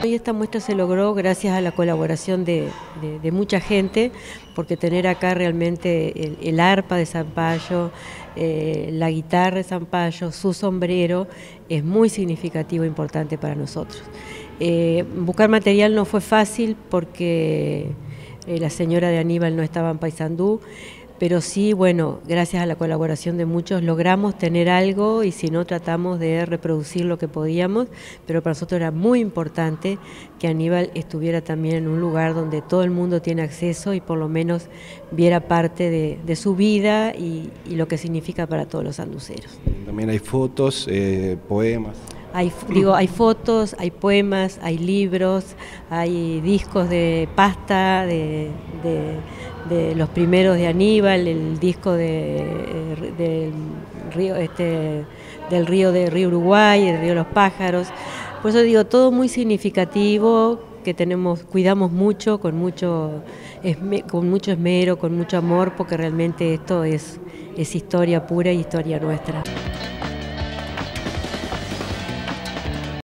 Y esta muestra se logró gracias a la colaboración de mucha gente, porque tener acá realmente el arpa de Sampayo, la guitarra de Sampayo, su sombrero, es muy significativo e importante para nosotros. Buscar material no fue fácil porque la señora de Aníbal no estaba en Paysandú, pero sí, bueno, gracias a la colaboración de muchos logramos tener algo y si no tratamos de reproducir lo que podíamos, pero para nosotros era muy importante que Aníbal estuviera también en un lugar donde todo el mundo tiene acceso y por lo menos viera parte de su vida y lo que significa para todos los sanduceros. También hay fotos, poemas. Hay fotos, hay poemas, hay libros, hay discos de pasta de los primeros de Aníbal, el disco del río Uruguay, el río de los pájaros. Por eso digo, todo muy significativo, que cuidamos mucho, con mucho esmero, con mucho amor, porque realmente esto es historia pura y historia nuestra.